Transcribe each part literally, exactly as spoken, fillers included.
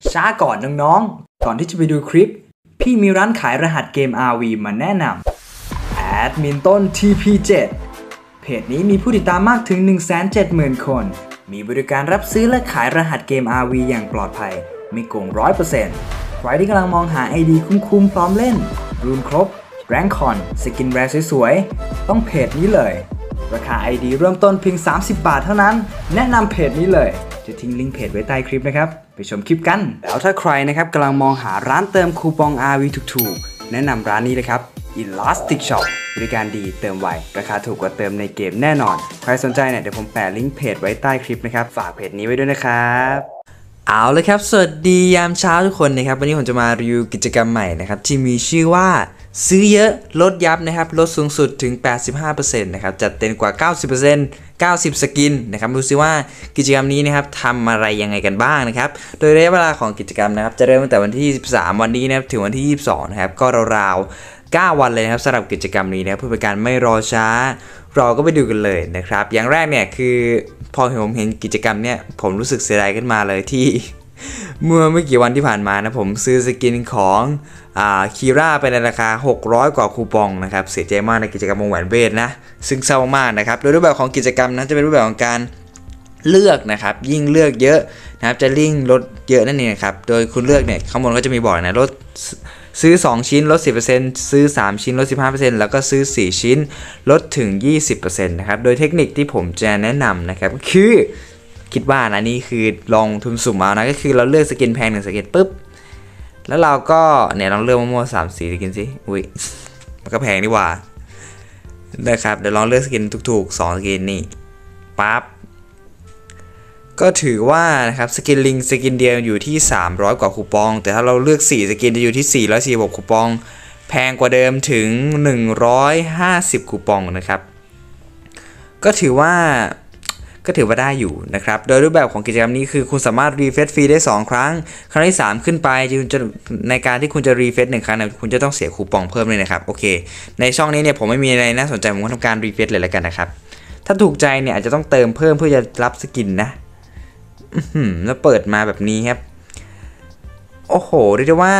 ช้าก่อนน้องๆก่อนที่จะไปดูคลิปพี่มีร้านขายรหัสเกม อาร์ วี มาแนะนำแอดมินต้น ที พี เจ็ด เพจนี้มีผู้ติดตามมากถึง หนึ่งแสนเจ็ดหมื่น คน มีบริการรับซื้อและขายรหัสเกม อาร์ วี อย่างปลอดภัยไม่โกง ร้อยเปอร์เซ็นต์ ใครที่กำลังมองหา ไอ ดี คุ้มๆพร้อมเล่นรูนครบแรงคอนสกินแรร์สวยๆต้องเพจนี้เลยราคา ไอ ดี เริ่มต้นเพียงสามสิบบาทเท่านั้นแนะนำเพจนี้เลยจะทิ้งลิงก์เพจไว้ใต้คลิปนะครับไปชมคลิปกันแล้วถ้าใครนะครับกำลังมองหาร้านเติมคูปอง อาร์ วี ถูกๆแนะนำร้านนี้เลยครับ Elastic Shop บริการดีเติมไวราคาถูกกว่าเติมในเกมแน่นอนใครสนใจเนี่ยเดี๋ยวผมแปะลิงก์เพจไว้ใต้คลิปนะครับฝากเพจนี้ไว้ด้วยนะครับเอาเลยครับสวัสดียามเช้าทุกคนนะครับวันนี้ผมจะมารีวิวกิจกรรมใหม่นะครับที่มีชื่อว่าซื้อเยอะลดยับนะครับลดสูงสุดถึง แปดสิบห้าเปอร์เซ็นต์ นะครับจัดเต็มกว่า เก้าสิบเปอร์เซ็นต์ เก้าสิบ สกินนะครับดูซิว่ากิจกรรมนี้นะครับทำอะไรยังไงกันบ้างนะครับโดยระยะเวลาของกิจกรรมนะครับจะเริ่มตั้งแต่วันที่ยี่สิบสามวันนี้นะครับถึงวันที่ยี่สิบสองนะครับก็ราวๆเก้าวันเลยนะครับสำหรับกิจกรรมนี้นะครับเพื่อเป็นการไม่รอช้าเราก็ไปดูกันเลยนะครับอย่างแรกเนี่ยคือพอผมเห็นกิจกรรมเนี่ยผมรู้สึกเสียดายขึ้นมาเลยที่เมื่อไม่กี่วันที่ผ่านมานะผมซื้อสกินของอ่าคีร่าไปในราคาหกร้อยกว่าคูปองนะครับเสียใจมากในกิจกรรมวงแหวนเวทนะซึ่งเศร้ามากนะครับโดยรูปแบบของกิจกรรมนั้นจะเป็นรูปแบบของการเลือกนะครับยิ่งเลือกเยอะนะครับจะลิ่งลดเยอะนั่นเองครับโดยคุณเลือกเนี่ยข้างบนก็จะมีบอกนะลดซื้อสองชิ้นลด สิบเปอร์เซ็นต์ ซื้อสามชิ้นลด สิบห้าเปอร์เซ็นต์ แล้วก็ซื้อสี่ชิ้นลดถึง ยี่สิบเปอร์เซ็นต์ นะครับโดยเทคนิคที่ผมจะแนะนำนะครับคือคิดว่านะนี่คือลองทุนสุ่มเอานะก็คือเราเลือกสกินแพงหนึ่งสกินปุ๊บแล้วเราก็เนี่ยลองเลือกมั่วๆสามสีสกินสิอุ้ยมันก็แพงดีกว่านะครับเดี๋ยวลองเลือกสกินถูกๆสองสกินนี่ปั๊บก็ถือว่านะครับสกินลิงสกินเดียวอยู่ที่สามร้อยกว่าคูปองแต่ถ้าเราเลือกสี่สกินจะอยู่ที่สี่ร้อยสี่สิบหกคูปองแพงกว่าเดิมถึงหนึ่งร้อยห้าสิบคูปองนะครับก็ถือว่าก็ถือว่าได้อยู่นะครับโดยรูปแบบของกิจกรรมนี้คือคุณสามารถรีเฟรชฟรีได้สองครั้งครั้งที่สามขึ้นไปจะในการที่คุณจะรีเฟรชหนึ่งครั้งเนี่ยคุณจะต้องเสียคูปองเพิ่มเลยนะครับโอเคในช่องนี้เนี่ยผมไม่มีอะไรน่าสนใจผมก็ทำการรีเฟรชเลยแล้วกันนะครับถ้าถูกใจเนี่ยอาจจะต้องเติมเพิ่มเพื่อจะรับสกินนะแล้วเปิดมาแบบนี้ครับโอ้โหเรียกได้ว่า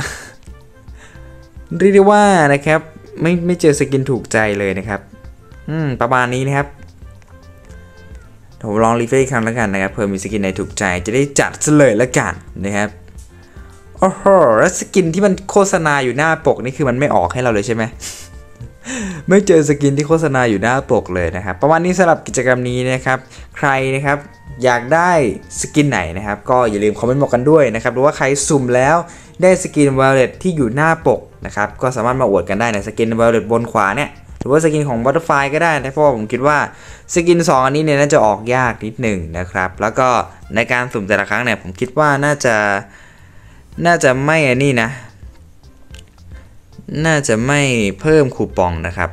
เรียกได้ว่านะครับไม่ไม่เจอสกินถูกใจเลยนะครับอืมประมาณนี้นะครับผมลองรีเฟรชอีกครั้งแล้วกันนะครับเพิ่มมีสกินไหนถูกใจจะได้จัดเลยแล้วกันนะครับโอ้โหแล้วสกินที่มันโฆษณาอยู่หน้าปกนี่คือมันไม่ออกให้เราเลยใช่ไหม ไม่เจอสกินที่โฆษณาอยู่หน้าปกเลยนะครับประมาณนี้สำหรับกิจกรรมนี้นะครับใครนะครับอยากได้สกินไหนนะครับก็อย่าลืมคอมเมนต์บอกกันด้วยนะครับหรือว่าใครสุ่มแล้วได้สกินวอลเล็ตที่อยู่หน้าปกนะครับก็สามารถมาอวดกันได้ในสกินวอลเล็ตบนขวาเนี่ยหรือว่าสกินของบัตเตอร์ไฟก็ได้นะเพราะว่าผมคิดว่าสกินสองอันนี้เนี่ยน่าจะออกยากนิดหนึ่งนะครับแล้วก็ในการสุ่มแต่ละครั้งเนี่ยผมคิดว่าน่าจะน่าจะไม่อันนี้นะน่าจะไม่เพิ่มคูปองนะครับ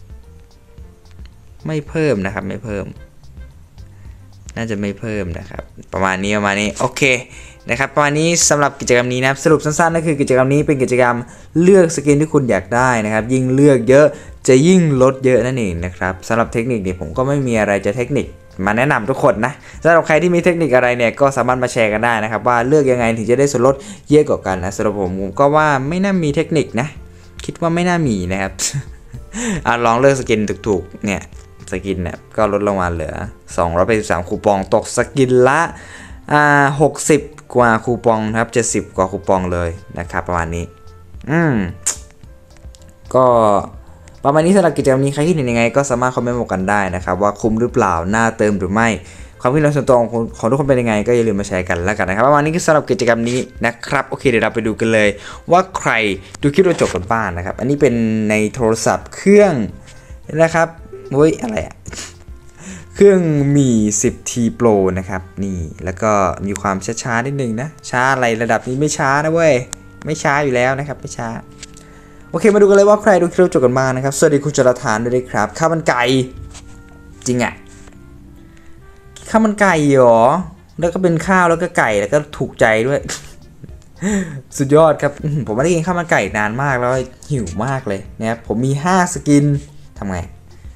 ไม่เพิ่มนะครับไม่เพิ่มน่าจะไม่เพิ่มนะครับประมาณนี้ประมาณนี้โอเคนะครับประมาณนี้สำหรับกิจกรรมนี้นะครับสรุปสั้นๆก็คือกิจกรรมนี้เป็นกิจกรรมเลือกสกินที่คุณอยากได้นะครับยิ่งเลือกเยอะจะยิ่งลดเยอะนั่นเองนะครับสำหรับเทคนิคเนี่ยผมก็ไม่มีอะไรจะเทคนิคมาแนะนำทุกคนนะสำหรับใครที่มีเทคนิคอะไรเนี่ยก็สามารถมาแชร์กันได้นะครับว่าเลือกยังไงถึงจะได้ส่วนลดเยอะกว่ากันนะสำหรับผมผมก็ว่าไม่น่ามีเทคนิคนะคิดว่าไม่น่ามีนะครับ อ่ะลองเลือกสกินถูกๆเนี่ยสกินเนี่ยก็ลดลงมาเหลือสองร้อยแปดสิบสามคูปองตกสกินละอ่าหกสิบกว่าคูปองครับเจ็ดสิบกว่าคูปองเลยนะครับประมาณนี้อืมก็ประมาณนี้สำหรับกิจกรรมนี้ใครคิดเห็นยังไงก็สามารถคอมเมนต์บอกกันได้นะครับว่าคุ้มหรือเปล่าน่าเติมหรือไม่ความคิดเห็นส่วนตัวของทุกคนเป็นยังไงก็อย่าลืมมาแชร์กันแล้วกันนะครับประมาณนี้คือสำหรับกิจกรรมนี้นะครับโอเคเดี๋ยวเราไปดูกันเลยว่าใครดูคลิปจนจบกันบ้างนะครับอันนี้เป็นในโทรศัพท์เครื่องนะครับเฮ้ยอะไรอะเครื่องมี สิบที Pro นะครับนี่แล้วก็มีความช้าๆนิดนึงนะช้าอะไรระดับนี้ไม่ช้านะเว้ยไม่ช้าอยู่แล้วนะครับไม่ช้าโอเคมาดูกันเลยว่าใครดูคลิปจบกันบ้างนะครับสวัสดีคุณจรทานด้วยครับข้าวมันไก่จริงอะข้าวมันไก่หรอแล้วก็เป็นข้าวแล้วก็ไก่แล้วก็ถูกใจด้วย สุดยอดครับผมไม่ได้กินข้าวมันไก่นานมากแล้วหิวมากเลยนะครับผมมีห้าสกินทำไง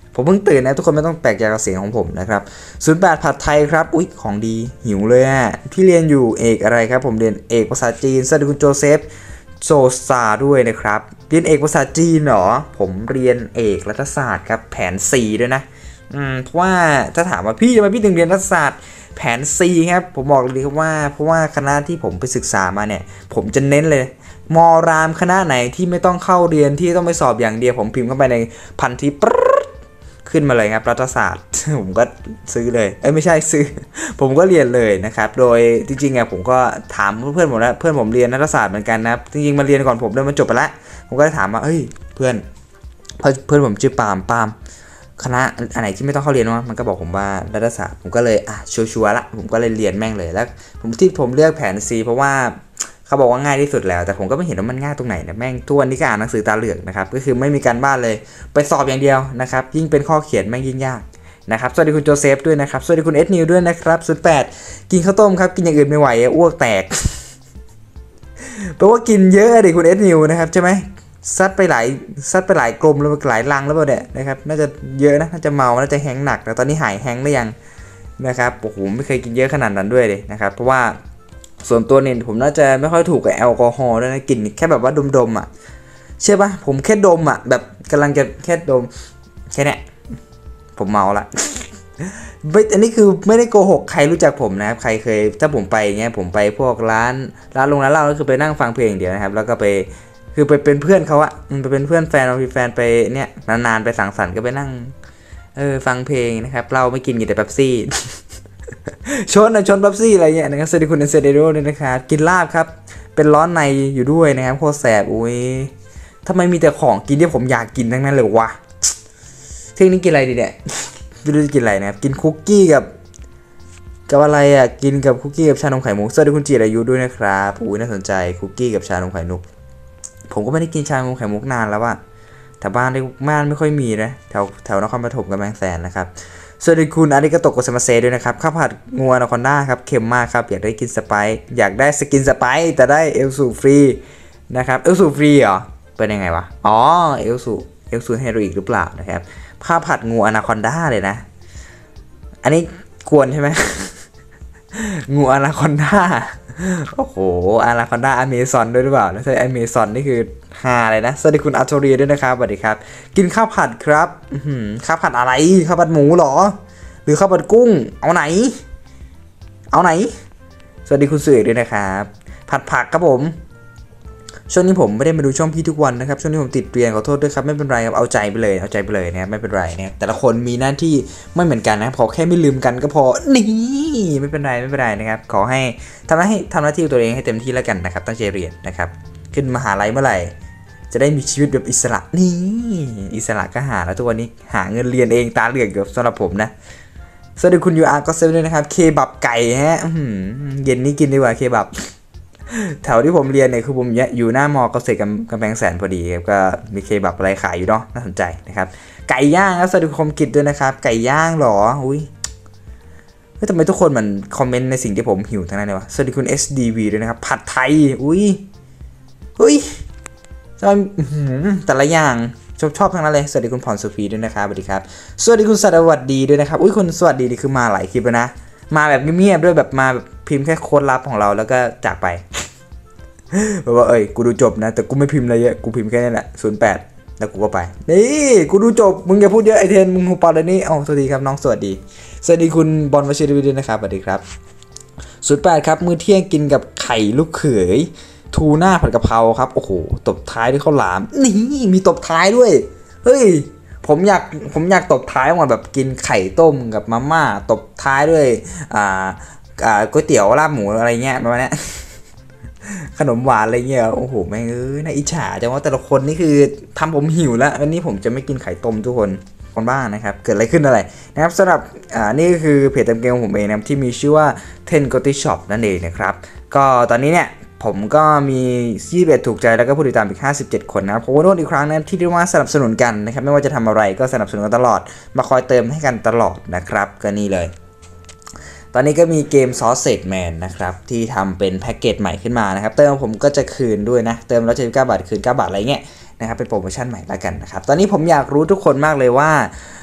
ผมเพิ่งตื่นนะทุกคนไม่ต้องแปลกใจกับเสียงของผมนะครับศูนย์แปดผัดไทยครับอุ๊ยของดีหิวเลยอ่ะพี่เรียนอยู่เอกอะไรครับผมเรียนเอกภาษาจีนสวัสดีคุณโจเซฟโซซาด้วยนะครับเรียนเอกภาษาจีนเหรอผมเรียนเอกรัฐศาสตร์ครับแผน C ด้วยนะอืมเพราะว่าถ้าถามว่าพี่ทำไมพี่ถึงเรียนรัฐศาสตร์แผน C ครับผมบอกเลยครับว่าเพราะว่าคณะที่ผมไปศึกษามาเนี่ยผมจะเน้นเลยมอรามคณะไหนที่ไม่ต้องเข้าเรียนที่ต้องไปสอบอย่างเดียวผมพิมพ์เข้าไปในพันทิปขึ้นมาเลยครับรัฐศาสตร์ ผมก็ซื้อเลยเอ้ยไม่ใช่ซื้อ ผมก็เรียนเลยนะครับโดยจริงๆอ่ะผมก็ถามเพื่อนผมแล้วเพื่อนผมเรียนรัฐศาสตร์เหมือนกันนะจริงๆมาเรียนก่อนผมด้วยมันจบไปแล้วผมก็เลยถามว่าเฮ้ยเพื่อนเพื่อนผมชื่อปาล์มปาล์มคณะอันไหนที่ไม่ต้องเข้าเรียนวะมันก็บอกผมว่ารัฐศาสตร์ผมก็เลยอ่ะชัวร์ๆละผมก็เลยเรียนแม่งเลยแล้วผมที่ผมเลือกแผน C เพราะว่าเขาบอกว่าง่ายที่สุดแล้วแต่ผมก็ไม่เห็นว่ามันง่ายตรงไหนนะแม่งทุกวันนี้ก็อ่านหนังสือตาเหลือกนะครับก็คือไม่มีการบ้านเลยไปสอบอย่างเดียวนะครับยิ่งเป็นข้อเขียนแม่งยิ่งยากนะครับสวัสดีคุณโจเซฟด้วยนะครับสวัสดีคุณเอสนิวด้วยนะครับศูนย์แปดกินข้าวต้มครับกินอย่างอื่นไม่ไหวอ้วกแตกแปลว่ากินเยอะดิคุณเอสนิวนะครับใช่ไหมซัดไปหลายซัดไปหลายกลมแล้วหลายลังแล้วเปล่าเนี่ยนะครับน่าจะเยอะนะน่าจะเมาน่าจะแห้งหนักแต่ตอนนี้หายแห้งได้ยังนะครับโอ้โหไม่เคยกินเยอะขนาดนั้นด้วยเลยนะครับเพราะว่าส่วนตัวเนี่ยผมน่าจะไม่ค่อยถูกกับแอลกอฮอล์ด้วยนะกินแค่แบบว่าดมๆอ่ะใช่ปะผมแค่ดมอ่ะแบบกำลังจะแค่ดมแค่เนี้ยผมเมาละอันนี้คือไม่ได้โกหกใครรู้จักผมนะครับใครเคยถ้าผมไปเงี้ยผมไปพวกร้านร้านลงร้านเหล้าก็คือไปนั่งฟังเพลงเดียวนะครับแล้วก็ไปคือไปเป็นเพื่อนเขาอะไปเป็นเพื่อนแฟนเราพี่แฟนไปเนี่ยนานๆไปสังสรรค์ก็ไปนั่งเออฟังเพลงนะครับเราไม่กินกินแต่เป๊ปซี่ชนนะชนเป๊ปซี่อะไรเงี้ยนะครับสวัสดีคุณเอเซเดโร่ด้วยนะครับกินลาบครับเป็นร้อนในอยู่ด้วยนะครับโคตรแสบอุ้ยทำไมมีแต่ของกินที่ผมอยากกินทั้งนั้นเลยวะเที่ยงนี้กินอะไรดีเนี่ยไม่รู้จะกินอะไรนะครับกินคุกกี้กับกับอะไรอ่ะกินกับคุกกี้กับชานมไข่มุกสวัสดีคุณจีรายุด้วยนะครับอุ้ยน่าสนใจคุกกี้กับชานมไข่มุกผมก็ไม่ได้กินชานมไข่มุกนานแล้วอะแต่บ้านในบ้านไม่ค่อยมีนะแถวแถวนครปฐมกับแมงแสนนะครับสวัสดีคุณอาริกาโตะโกเซมาเซด้วยนะครับข้าวผัดงัวนาคอนด้าครับเค็มมากครับอยากได้กินสไปซ์อยากได้สกินสไปซ์แต่ได้เอลสูฟรีนะครับเอลสูฟรีเหรอเป็นยังไงวะอ๋อเอลสูเอลสูเฮโรอีกหรือเปล่านะครับข้าวผัดงูอนาคอนด้าเลยนะอันนี้ควรใช่ไหม งูอนาคอนด้าโอ้โหอนาคอนด้าอเมซอนด้วยหรือเปล่าแล้วใช่อเมซอนนี่คือฮาเลยนะสวัสดีคุณอัลโทเรียด้วยนะครับสวัสดีครับกินข้าวผัดครับข้าวผัดอะไรข้าวผัดหมูหรอหรือข้าวผัดกุ้งเอาไหนเอาไหนสวัสดีคุณเสือด้วยนะครับผัดผักครับผมช่วงนี้ผมไม่ได้มาดูช่องพี่ทุกวันนะครับช่วงนี้ผมติดเรียนขอโทษด้วยครับไม่เป็นไรครับเอาใจไปเลยเอาใจไปเลยนะครับไม่เป็นไรนะครับแต่ละคนมีหน้าที่ไม่เหมือนกันนะครับขอแค่ไม่ลืมกันก็พอนี่ไม่เป็นไรไม่เป็นไรนะครับขอให้ทำหน้าที่ทำหน้าที่ตัวเองให้เต็มที่แล้วกันนะครับตั้งใจเรียนนะครับขึ้นมหาลัยเมื่อไหร่จะได้มีชีวิตแบบอิสระนี่อิสระก็หาแล้วทุกวันนี้หาเงินเรียนเองตาเหลือกอยู่สำหรับผมนะสวัสดีคุณยูอาร์ก็เซฟด้วยนะครับเคบับไก่ฮะเย็นนี้กินดีกว่าเคบับแถวที่ผมเรียนเนี่ยคือผมอยู่หน้ามอเกษตรกำแพงแสนพอดีครับก็มีเคบับอะไรขายอยู่เนาะน่าสนใจนะครับไก่ย่างครับสวัสดีคมกิจด้วยนะครับไก่ย่างหรออุ้ยเฮ้ยทำไมทุกคนมันคอมเมนต์ในสิ่งที่ผมหิวทั้งนั้นเลยวะสวัสดีคุณ เอส ดี วี ด้วยนะครับผัดไทยอุ้ยเฮ้ยชอบแต่ละอย่างชอบชอบทั้งนั้นเลยสวัสดีคุณพรสุฟีด้วยนะครับสวัสดีครับสวัสดีคุณสวัสดีด้วยนะครับอุ้ยคุณสวัสดีนี่คือมาหลายคลิปแล้วนะมาแบบเงียบๆด้วยแบบมาแบบพิมพ์แค่โค้ดลับของเราแล้วก็จากไปบอกว่าเอ้ยกูดูจบนะแต่กูไม่พิมพ์อะไรเยอะกูพิมพ์แค่นี้แหละศูนย์แปดแล้วกูก็ไปนี่กูดูจบมึงอย่าพูดเยอะไอเทนมึงหูปอดเลยนี่อ๋อสวัสดีครับน้องสวัสดีสวัสดีคุณบอลวชิรวิทย์นะครับสวัสดีครับศูนย์แปดครับมื้อเที่ยงกินกับไข่ลูกเขยทูน่าผัดกะเพราครับโอ้โหตบท้ายด้วยข้าวหลามนี่มีตบท้ายด้วยเฮ้ยผมอยากผมอยากตบท้ายมาแบบกินไข่ต้มกับมาม่าตบท้ายด้วยอ่าอ่าก๋วยเตี๋ยวลาบหมูอะไรเงี้ยประมาณนี้ขนมหวานอะไรเงี้ยโอ้โหแม่งเอ้ยน่าอิจฉาจังว่าแต่ละคนนี่คือทำผมหิวแล้ววันนี้ผมจะไม่กินไข่ต้มทุกคนคนบ้างนะครับเกิดอะไรขึ้นอะไรนะครับสำหรับอ่านี่ก็คือเพจเต็มเกมของผมเองนะที่มีชื่อว่า เทน โกติ ช็อป นั่นเองนะครับก็ตอนนี้เนี่ยผมก็มียี่สิบเอ็ดถูกใจแล้วก็ผู้ติดตามอีกห้าสิบเจ็ดคนนะครับผมว่าโน้ตอีกครั้งนะที่เรียกว่าสนับสนุนกันนะครับไม่ว่าจะทำอะไรก็สนับสนุนกันตลอดมาคอยเติมให้กันตลอดนะครับก็นี่เลยตอนนี้ก็มีเกม Sausage Man นะครับที่ทำเป็นแพ็กเกจใหม่ขึ้นมานะครับเติมผมก็จะคืนด้วยนะเติมแล้วจะเก้าบาทคืนเก้าบาทอะไรเงี้ยนะครับเป็นโปรโมชั่นใหม่แล้วกันนะครับตอนนี้ผมอยากรู้ทุกคนมากเลยว่า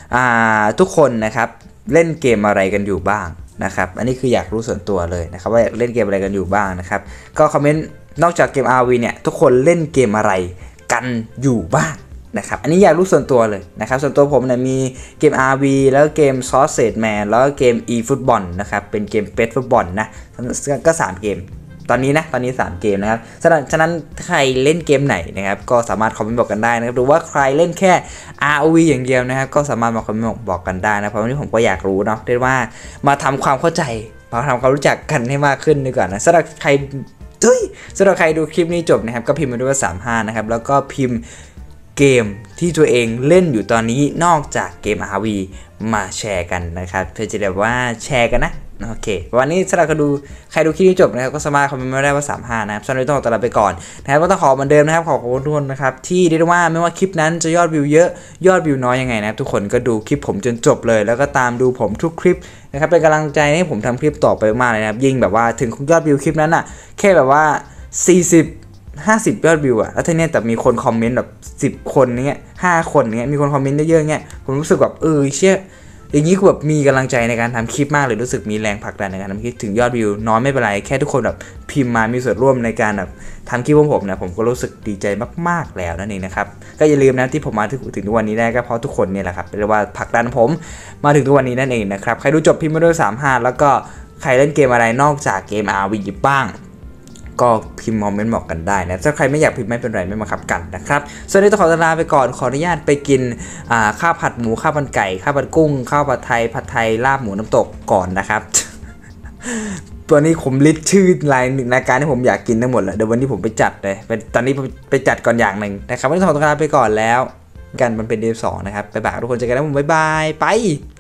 ทุกคนนะครับเล่นเกมอะไรกันอยู่บ้างนะครับอันนี้คืออยากรู้ส่วนตัวเลยนะครับว่าเล่นเกมอะไรกันอยู่บ้างนะครับก็คอมเมนต์นอกจากเกม อาร์ วี เนี่ยทุกคนเล่นเกมอะไรกันอยู่บ้างนะครับอันนี้อยากรู้ส่วนตัวเลยนะครับส่วนตัวผมเนี่ยมีเกม อาร์ วี แล้วเกม Sausage Man แล้วก็เกม eFootball นะครับเป็นเกม Pet Football นะก็สามเกมตอนนี้นะตอนนี้สามเกมนะครับฉะนั้นฉะนั้นใครเล่นเกมไหนนะครับก็สามารถคอมเมนต์บอกกันได้นะครับหรือว่าใครเล่นแค่ อาร์ โอ วี อย่างเดียวนะครับก็สามารถมาคอมเมนต์บอกกันได้นะเพราะวันนี้ผมก็อยากรู้เนาะเรียกว่ามาทำความเข้าใจมาทำความรู้จักกันให้มากขึ้นดีกว่านะสำหรับใครดุ้ยสำหรับใครดูคลิปนี้จบนะครับก็พิมพ์มาด้วยว่าสามสิบห้านะครับแล้วก็พิมพ์เกมที่ตัวเองเล่นอยู่ตอนนี้นอกจากเกม อาร์ วี มาแชร์กันนะครับเพื่อจะแบบว่าแชร์กันนะโอเควันนี้สำหรับใครดูใครดูคลิปนี้จบนะครับก็สามารถคอมเมนต์มาได้ว่าสามสิบห้านะครับสำหรับต้องตัวลาไปก่อนนะครับก็ต้องขอเหมือนเดิมนะครับขอบคุณทุกคนนะครับที่เรียกว่าไม่ว่าคลิปนั้นจะยอดวิวเยอะยอดวิวน้อยยังไงนะครับทุกคนก็ดูคลิปผมจนจบเลยแล้วก็ตามดูผมทุกคลิปนะครับเป็นกำลังใจให้ผมทำคลิปต่อไปมากเลยนะครับยิ่งแบบว่าถึงยอดวิวคลิปนั้นอ่ะแค่แบบว่าสี่สิบ ห้าสิบยอดวิวอะแล้วทีเนี้ยแต่มีคนคอมเมนต์แบบสิบคนเนี้ยห้าคนเนี้ยมีคนคอมเมนต์เยอะๆเงี้ยผมรู้สึกแบบเออเชี่ยอย่างนี้คือแบบมีกำลังใจในการทำคลิปมากเลยรู้สึกมีแรงผลักดันในการทำคลิปถึงยอดวิวน้อยไม่เป็นไรแค่ทุกคนแบบพิมพ์มามีส่วนร่วมในการแบบทำคลิปของผมนะผมก็รู้สึกดีใจมากๆแล้วนั่นเองนะครับก็อย่าลืมนะที่ผมมาถึงถึงทุกวันนี้ได้ก็เพราะทุกคนเนี่ยแหละครับเรียกว่าผลักดันผมมาถึงทุกวันนี้นั่นเองนะครับใครดูจบพิมพ์มาด้วยสามสิบห้าแล้วก็ใครเล่นเกมอะไรนอกจากเกม อาร์ วี บ้างก็พิมพ์คอมเมนต์บอกกันได้นะถ้าใครไม่อยากพิมพ์ไม่เป็นไรไม่บังคับกันนะครับส่วนนี้ต้องขอลาไปก่อนขออนุญาตไปกินข้าวผัดหมูข้าวผัดไก่ข้าวผัดกุ้งข้าวผัดไทยผัดไทยลาบหมูน้ำตกก่อนนะครับ ตัวนี้ผมลิสต์ชื่อรายรายการที่ผมอยากกินทั้งหมดแล้วเดี๋ยววันนี้ผมไปจัดเลยตอนนี้ไปจัดก่อนอย่างหนึ่งนะครับวันนี้ต้องขอลาไปก่อนแล้วกันมันเป็นเดือนสองนะครับไปบ่ายทุกคนเจอกันแล้วผมบ๊ายบายไป